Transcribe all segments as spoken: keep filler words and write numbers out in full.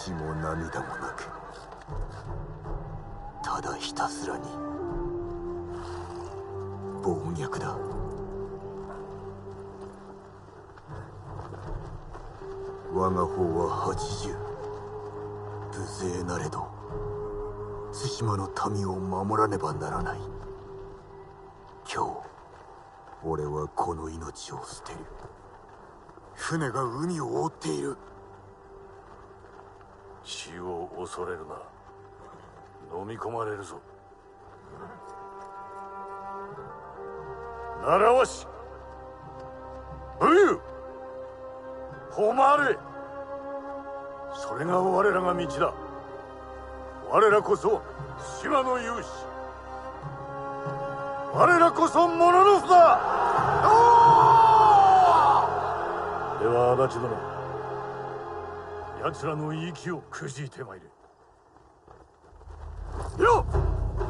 血も涙もなく、ただひたすらに暴虐だ。我が方は八十、無勢なれど対馬の民を守らねばならない。今日俺はこの命を捨てる。船が海を覆っている。 死を恐れるな。飲み込まれるぞ。習わし、武勇、誉れ、それが我らが道だ。我らこそ島の勇士、我らこそモノノフだ。では足立殿、奴らの息をくじいてまいれ。よっ！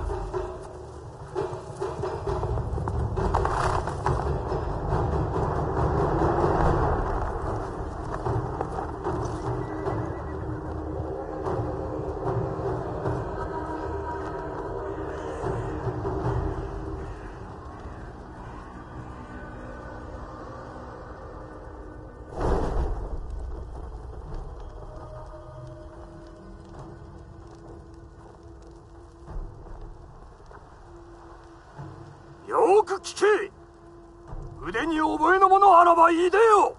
よく聞け。腕に覚えのものあらばいいでよ。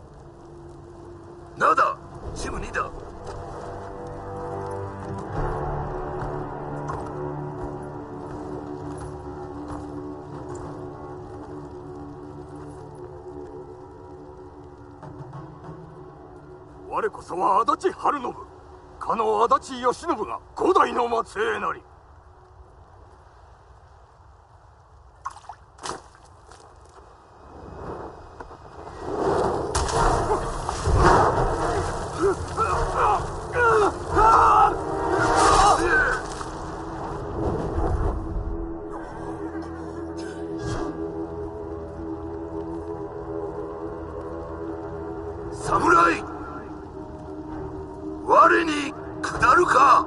なだ、ジムニだ。 我こそは足立晴信、かの足立義信が五代の末裔なり。 侍、我に下るか。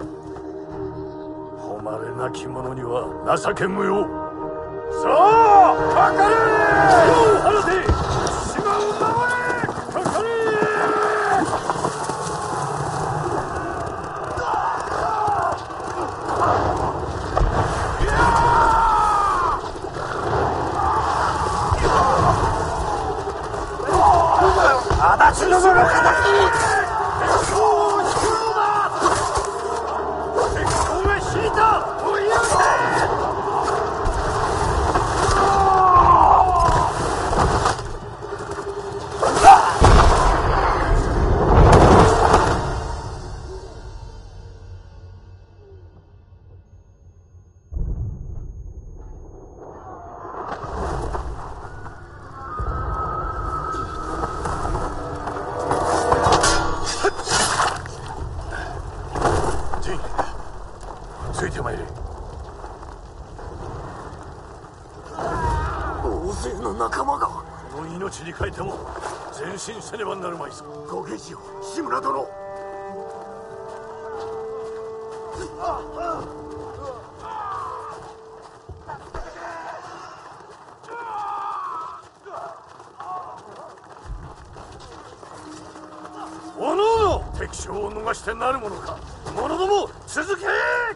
誉れなき者には情け無用。さあ、かかれ。世を放て、島を守れ。かかれ。足立殿の敵、敵将を引くのだ。敵将が引いた。追い上げ。ついてまいれ。 大勢の仲間が。 この命に代えても前進せねばなるまいぞ。 ご下士よ、志村殿。 おのおの敵将を逃してなるものか。者ども続け。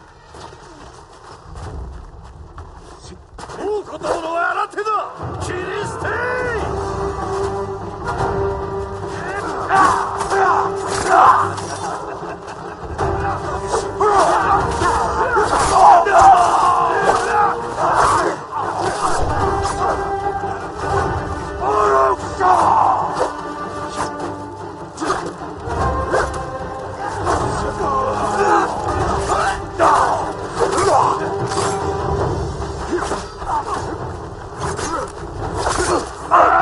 もうこと者は新手だ。切り捨て。あ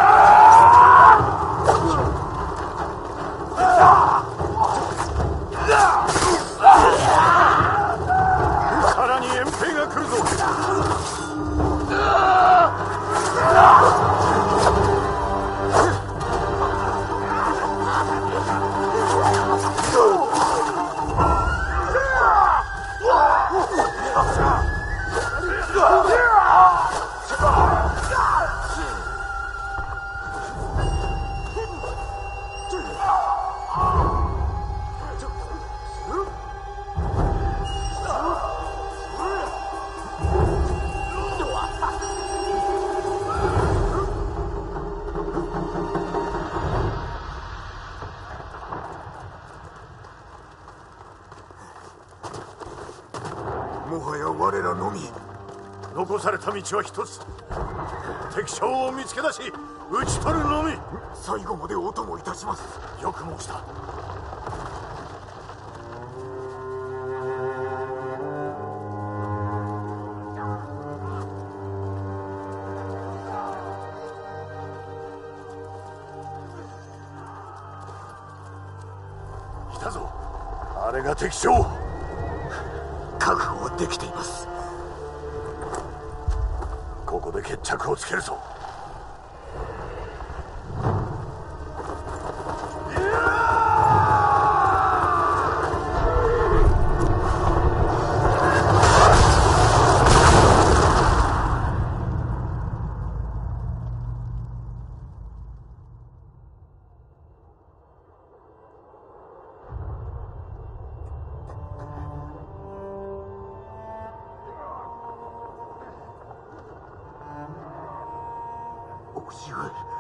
らのみ。 残された道は一つ。敵将を見つけ出し討ち取るのみ。 最後までお供いたします。 よく申した。いたぞ、あれが敵将。 覚悟はできています。 ここで決着をつけるぞ。 叔父上。